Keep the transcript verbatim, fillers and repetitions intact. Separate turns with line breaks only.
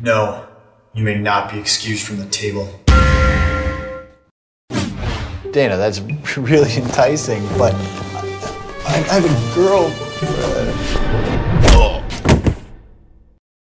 No, you may not be excused from the table.
Dana, that's really enticing, but I, I have a girlfriend. Oh.